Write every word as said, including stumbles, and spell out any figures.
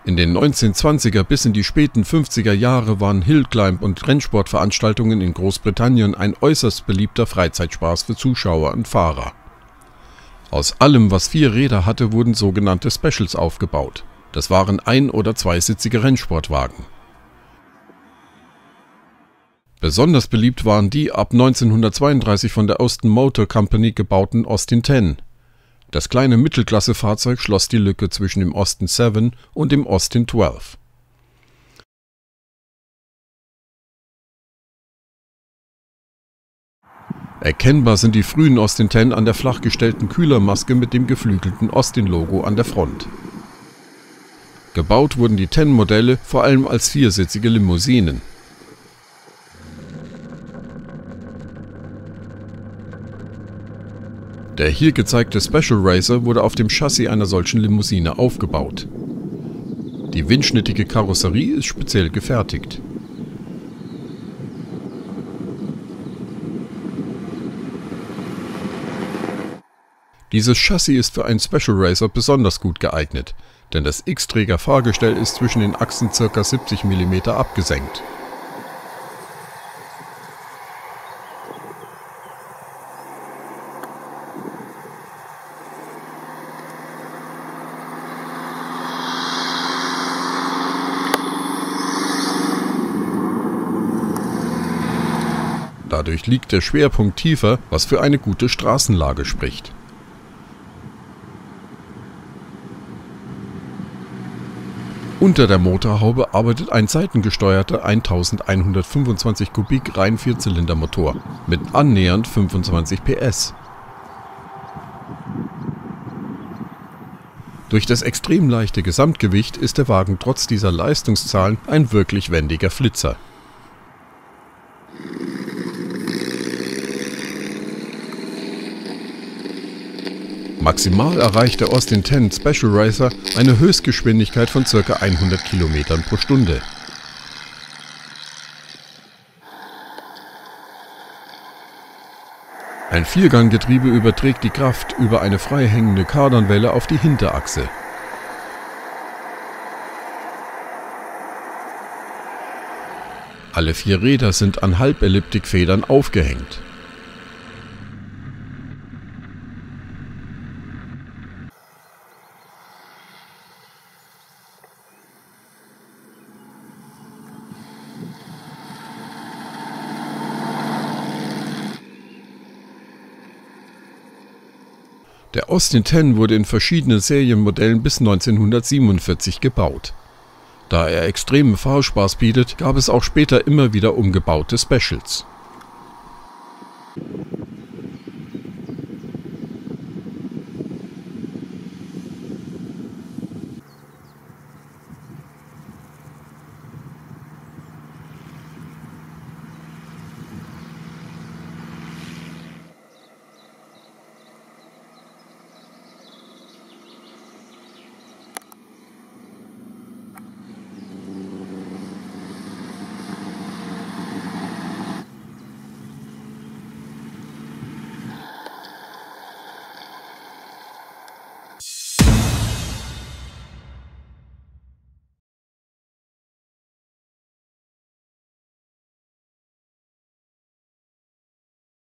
In den neunzehnhundertzwanziger bis in die späten fünfziger Jahre waren Hillclimb- und Rennsportveranstaltungen in Großbritannien ein äußerst beliebter Freizeitspaß für Zuschauer und Fahrer. Aus allem, was vier Räder hatte, wurden sogenannte Specials aufgebaut. Das waren ein- oder zweisitzige Rennsportwagen. Besonders beliebt waren die ab neunzehnhundertzweiunddreißig von der Austin Motor Company gebauten Austin zehn. Das kleine Mittelklasse-Fahrzeug schloss die Lücke zwischen dem Austin sieben und dem Austin zwölf. Erkennbar sind die frühen Austin zehn an der flachgestellten Kühlermaske mit dem geflügelten Austin-Logo an der Front. Gebaut wurden die zehn-Modelle vor allem als viersitzige Limousinen. Der hier gezeigte Special Racer wurde auf dem Chassis einer solchen Limousine aufgebaut. Die windschnittige Karosserie ist speziell gefertigt. Dieses Chassis ist für einen Special Racer besonders gut geeignet, denn das X-Träger-Fahrgestell ist zwischen den Achsen ca. siebzig Millimeter abgesenkt. Dadurch liegt der Schwerpunkt tiefer, was für eine gute Straßenlage spricht. Unter der Motorhaube arbeitet ein seitengesteuerter eintausendeinhundertfünfundzwanzig Kubik Rein-Vierzylindermotor mit annähernd fünfundzwanzig P S. Durch das extrem leichte Gesamtgewicht ist der Wagen trotz dieser Leistungszahlen ein wirklich wendiger Flitzer. Maximal erreicht der Austin zehn Special Racer eine Höchstgeschwindigkeit von ca. hundert Kilometern pro Stunde. Ein Vierganggetriebe überträgt die Kraft über eine freihängende Kardanwelle auf die Hinterachse. Alle vier Räder sind an Halbelliptikfedern aufgehängt. Der Austin zehn wurde in verschiedenen Serienmodellen bis neunzehnhundertsiebenundvierzig gebaut. Da er extremen Fahrspaß bietet, gab es auch später immer wieder umgebaute Specials.